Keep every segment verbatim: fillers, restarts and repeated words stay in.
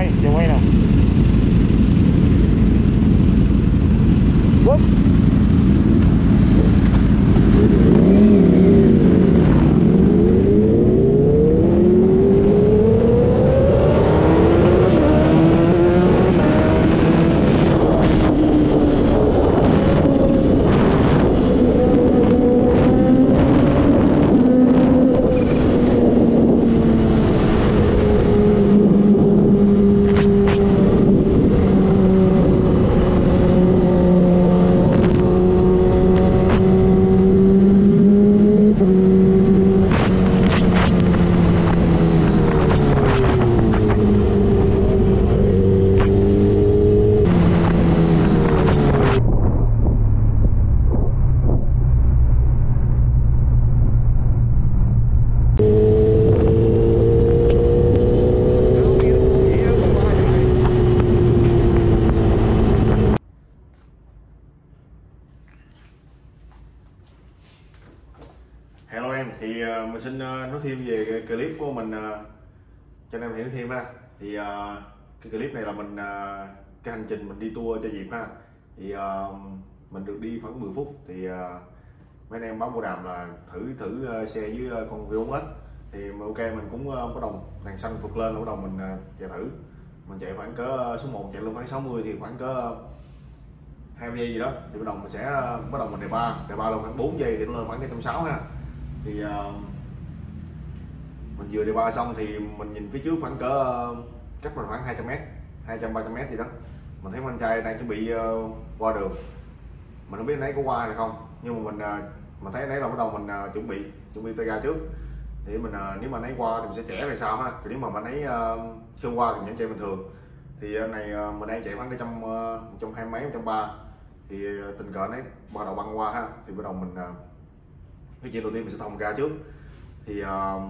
quay giờ quay nè. Whoop. Hello em, thì uh, mình xin uh, nói thêm về cái clip của mình uh, cho anh em hiểu thêm ha. Thì uh, cái clip này là mình uh, cái hành trình mình đi tour cho Diệp ha. Thì uh, mình được đi khoảng mười phút thì uh, mấy anh em báo vô đàm là thử thử uh, xe với uh, con V bốn X. Thì ok mình cũng uh, bắt đầu đèn xanh vượt lên, bắt đầu mình uh, chạy thử. Mình chạy khoảng cỡ số một chạy luôn khoảng sáu mươi thì khoảng cỡ hai mươi giây gì đó thì bắt đầu mình sẽ uh, bắt đầu mình đề ba, đề ba lên khoảng bốn giây thì nó lên khoảng một trăm sáu mươi ha. Thì uh, mình vừa đề ba xong thì mình nhìn phía trước khoảng cỡ uh, cách mình khoảng hai trăm mét, hai trăm ba trăm mét gì đó, mình thấy anh trai đang chuẩn bị uh, qua đường. Mình không biết anh ấy có qua hay không, nhưng mà mình uh, mình thấy anh ấy là bắt đầu mình uh, chuẩn bị chuẩn bị tay ga trước để mình uh, nếu mà anh ấy qua thì mình sẽ trẻ lại sao ha. Thì nếu mà anh ấy uh, chưa qua thì vẫn chạy bình thường. Thì uh, này uh, mình đang chạy khoảng cái trăm một trăm hai mấy, một trăm ba thì uh, tình cờ anh ấy bắt đầu băng qua ha. Thì bắt đầu mình uh, cái chuyện đầu tiên mình sẽ thông ga trước. Thì uh,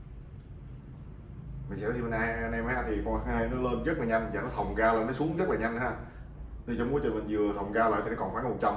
mình sẽ thêm anh, anh em ha. Thì con hai nó lên rất là nhanh và nó thòng ga lên, nó xuống rất là nhanh ha. Thì trong quá trình mình vừa thòng ga lại thì nó còn khoảng một trăm.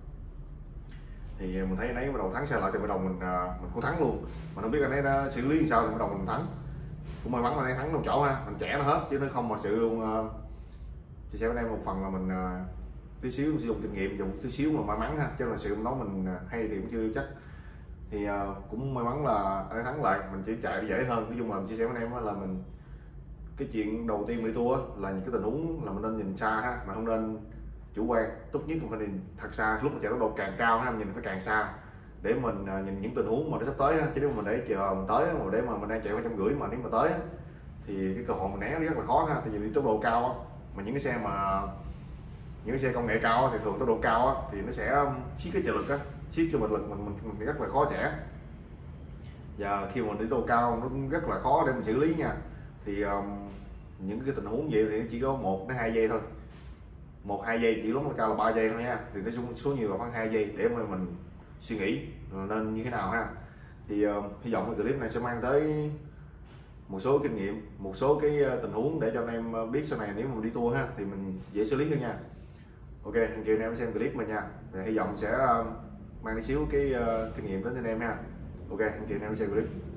Thì mình thấy anh ấy bắt đầu thắng xe lại thì bắt đầu mình uh, mình cũng thắng luôn. Mình không biết anh ấy đã xử lý làm sao thì bắt đầu mình thắng. Cũng may mắn là anh ấy thắng trong chỗ ha, mình trẻ nó hết chứ nó không mà sự luôn. Uh, chia sẻ với anh em một phần là mình uh, tí xíu mình sử dụng kinh nghiệm, dùng tí xíu mà may mắn ha, chứ là sự nói mình uh, hay thì cũng chưa chắc. Thì uh, cũng may mắn là anh ấy thắng lại, mình chỉ chạy dễ hơn. Nói chung là mình chia sẻ với anh em là mình cái chuyện đầu tiên đi tour là những cái tình huống là mình nên nhìn xa ha, mà không nên chủ quan. Tốt nhất mình phải nhìn thật xa, lúc mà chạy tốc độ càng cao ha, mình nhìn phải càng xa để mình uh, nhìn những tình huống mà nó sắp tới ha. Chứ nếu mà mình để chờ mình tới mà để mà mình đang chạy hai trăm rưỡi mà nếu mà tới thì cái cơ hội mình né rất là khó ha. Thì vì tốc độ cao mà những cái xe mà những cái xe công nghệ cao thì thường tốc độ cao thì nó sẽ siết cái trợ lực á, siết cho mình lực mình, mình mình rất là khó trẻ. Và khi mà mình đi tốc độ cao nó cũng rất là khó để mình xử lý nha. Thì um, những cái tình huống vậy thì nó chỉ có một đến hai giây thôi, một hai giây, chỉ lúc mà cao là ba giây thôi nha. Thì nó xuống số nhiều là khoảng hai giây để mà mình suy nghĩ nên như thế nào ha. Thì uh, hy vọng cái clip này sẽ mang tới một số kinh nghiệm, một số cái tình huống để cho anh em biết sau này nếu mà mình đi tour ha thì mình dễ xử lý hơn nha. Ok, anh kêu anh em xem clip mình nha. Và hy vọng sẽ uh, mang đi xíu cái uh, kinh nghiệm đến anh em ha. Ok, anh kêu anh em xem clip.